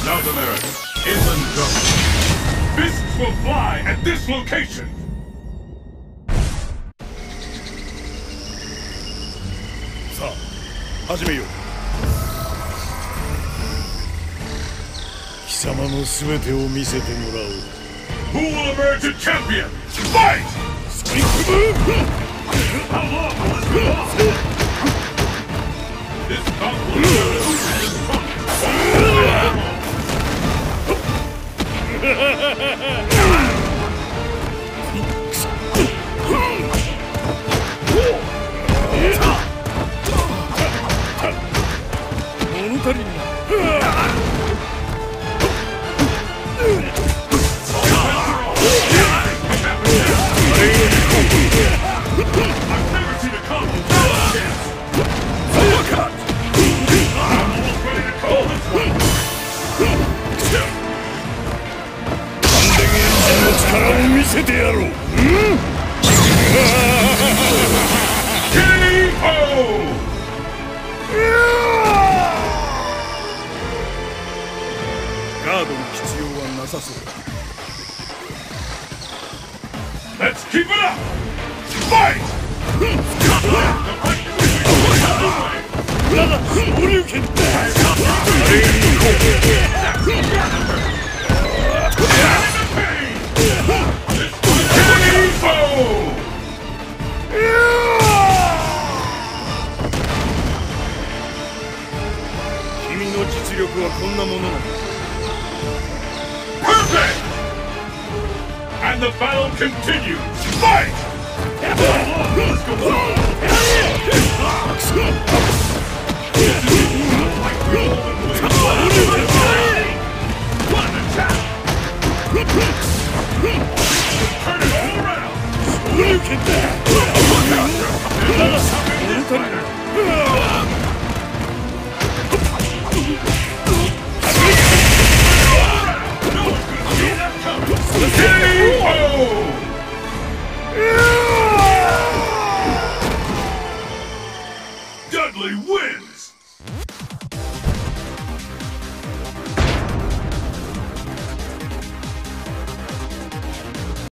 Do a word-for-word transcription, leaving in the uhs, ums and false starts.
South America, inland jungle. Fists will fly at this location! Sa, 始めよう。貴様の全てを見せてもらおう。Who will emerge a champion? Fight! How long will this go on? This conflict is fun. I've never seen a combo so intense. Overcut! I'm almost ready to call this one. K O! Let's keep it up! Fight! Perfect! And the battle continues! Fight! Let's go on! What an attack! Turn it all around! Look at that! K O! Dudley wins!